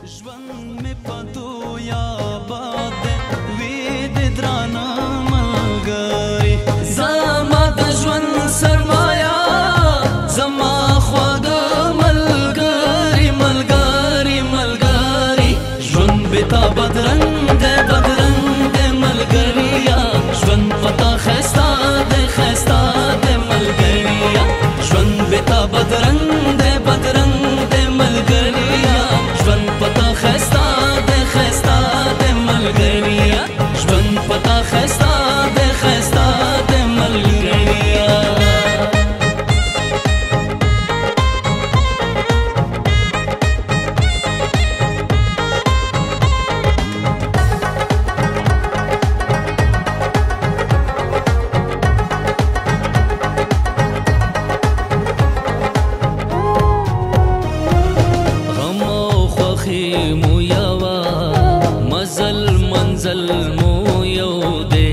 ژوند مې په دویا باد وي د درانه ملګري زما د ژوند سرمایه زما خواږه ملګري ملګري ملګري ژوند بې تا بدرنګ دی بدرنګ دی ملګريه ژوند په تا ښایسته دی ښایسته دی ملګريه ژوند بې تا بدرنګ دی بدرنګ دی ملګريه ژوند په تا ښایسته دی ښایسته دی ملګريه ژوند په تا ښایسته دی ښایسته دی ملګريه مو یوا مزل منزل مو یو دے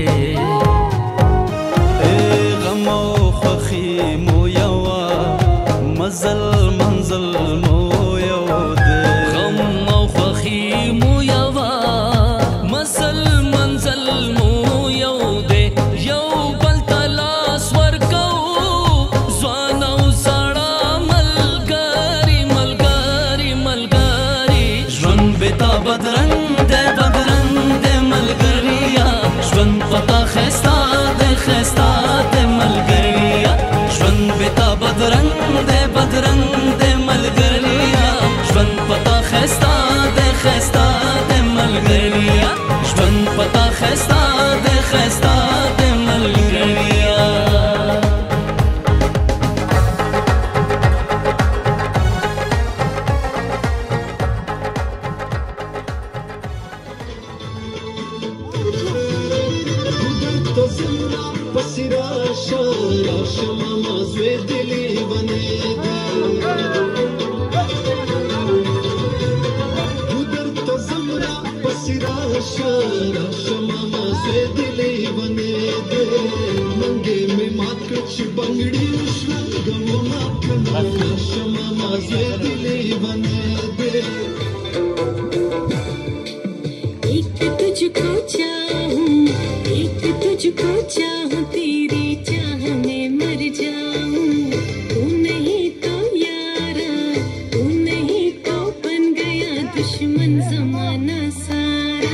غم او خوخی مو یوا مزل منزل مو یو دے غم او خوخی مو یوا مزل منزل مو یو دے یو بل تلاس ورکو ځوان او زړه ملګری ملګری ملګری ژوند بې تا بدرنګ دی بدرنګ دی ملګريه ژوند په تا ښایسته دی ښایسته دی ملګريه ژوند بې تا بدرنګ دی بدرنګ دی ملګريه ژوند په تا ښایسته دی ښایسته دی ملګريه ژوند په تا ښایسته دی ښایسته دی ملګريه तुझको चाहूं एक तुझको चाहूं तेरी चाह में मर जाऊं तू नहीं तो यारा तू नहीं तो बन गया दुश्मन जमाना सारा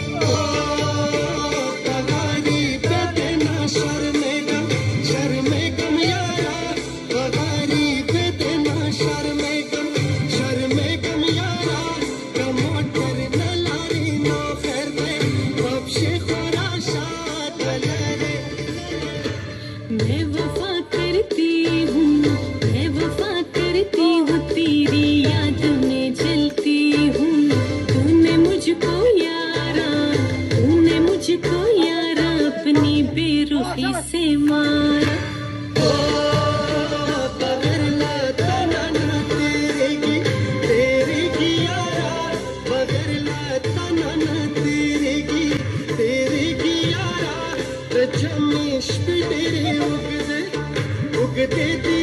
पगारी पे देना शर्मेगा शर्मेगम यारा पगारी पे देना शर्मेगम शर्मेगम यारा कमोटर न लारी नो मैं वफा करती हूँ तेरी याद में जलती हूँ तूने मुझको यारा अपनी बेरुखी से मारा उगते